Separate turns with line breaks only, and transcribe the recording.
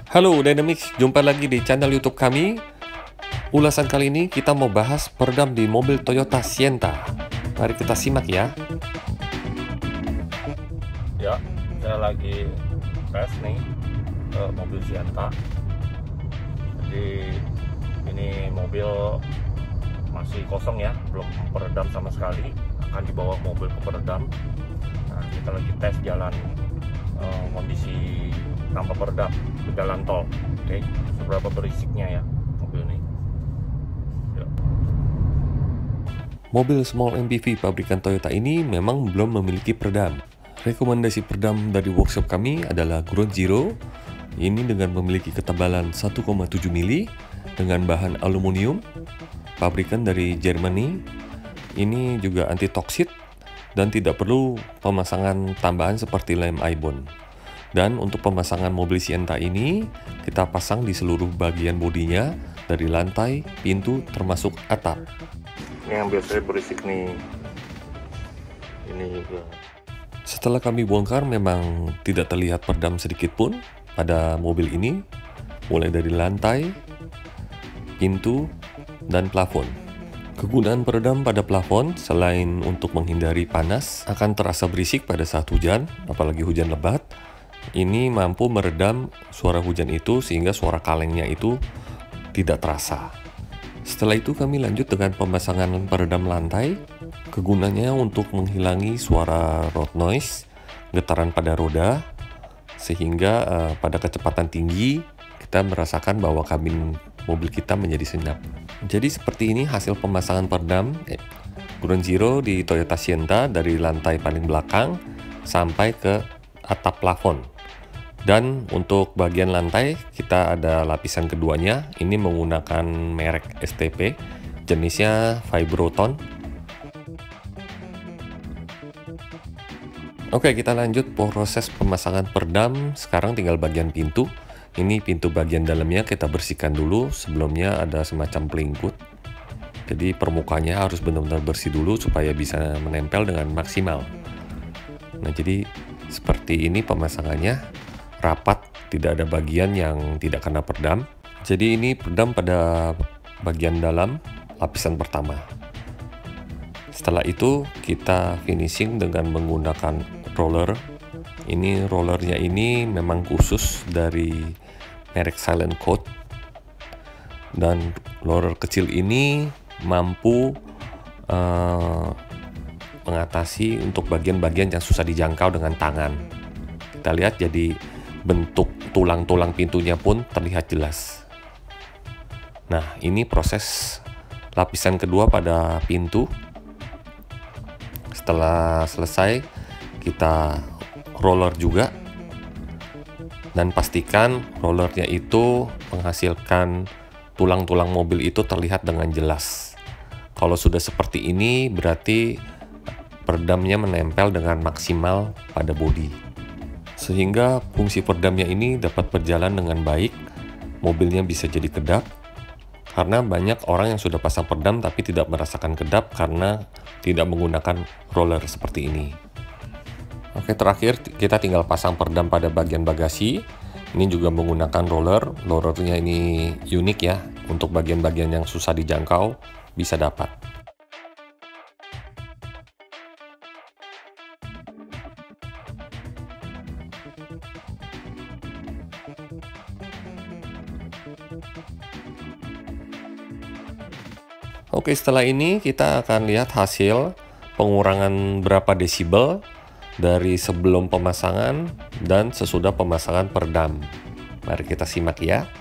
Halo Dynamics, jumpa lagi di channel YouTube kami. Ulasan kali ini kita mau bahas peredam di mobil Toyota Sienta. Mari kita simak ya.
Ya, saya lagi tes nih mobil Sienta. Jadi ini mobil masih kosong ya, belum peredam sama sekali. Akan dibawa mobil ke peredam. Nah, kita lagi tes jalan kondisi tanpa peredam ke jalan tol. Oke, seberapa berisiknya ya mobil ini. Ya.
Mobil small MPV pabrikan Toyota ini memang belum memiliki peredam. Rekomendasi peredam dari workshop kami adalah Ground Zero. Ini dengan memiliki ketebalan 1,7 mili dengan bahan aluminium, pabrikan dari Germany. Ini juga anti toksik dan tidak perlu pemasangan tambahan seperti lem iBond. Dan untuk pemasangan mobil Sienta ini, kita pasang di seluruh bagian bodinya, dari lantai, pintu, termasuk atap.
Ini yang biasanya berisik nih. Ini juga.
Setelah kami bongkar, memang tidak terlihat peredam sedikit pun pada mobil ini, mulai dari lantai, pintu, dan plafon. Kegunaan peredam pada plafon selain untuk menghindari panas akan terasa berisik pada saat hujan, apalagi hujan lebat. Ini mampu meredam suara hujan itu sehingga suara kalengnya itu tidak terasa. Setelah itu kami lanjut dengan pemasangan peredam lantai. Kegunaannya untuk menghilangi suara road noise, getaran pada roda, sehingga pada kecepatan tinggi kita merasakan bahwa kabin mobil kita menjadi senyap. Jadi seperti ini hasil pemasangan peredam Ground Zero di Toyota Sienta dari lantai paling belakang sampai ke atap plafon. Dan untuk bagian lantai kita ada lapisan keduanya. Ini menggunakan merek STP, jenisnya Vibroton. Oke, kita lanjut proses pemasangan peredam. Sekarang tinggal bagian pintu. Ini pintu bagian dalamnya kita bersihkan dulu. Sebelumnya ada semacam pelingkut. Jadi permukaannya harus benar-benar bersih dulu supaya bisa menempel dengan maksimal. Nah, jadi seperti ini pemasangannya, rapat, tidak ada bagian yang tidak kena peredam. Jadi ini peredam pada bagian dalam lapisan pertama. Setelah itu kita finishing dengan menggunakan roller. Ini rollernya ini memang khusus dari merek Silent Coat, dan roller kecil ini mampu mengatasi untuk bagian-bagian yang susah dijangkau dengan tangan. Kita lihat jadi bentuk tulang-tulang pintunya pun terlihat jelas. Nah, ini proses lapisan kedua pada pintu. Setelah selesai, kita roller juga, dan pastikan rollernya itu menghasilkan tulang-tulang mobil itu terlihat dengan jelas. Kalau sudah seperti ini berarti peredamnya menempel dengan maksimal pada bodi, sehingga fungsi peredamnya ini dapat berjalan dengan baik. Mobilnya bisa jadi kedap, karena banyak orang yang sudah pasang peredam tapi tidak merasakan kedap karena tidak menggunakan roller seperti ini. Oke, terakhir kita tinggal pasang peredam pada bagian bagasi. Ini juga menggunakan roller. Rollernya ini unik ya, untuk bagian-bagian yang susah dijangkau bisa dapat. Oke, setelah ini kita akan lihat hasil pengurangan berapa desibel dari sebelum pemasangan dan sesudah pemasangan peredam. Mari kita simak ya.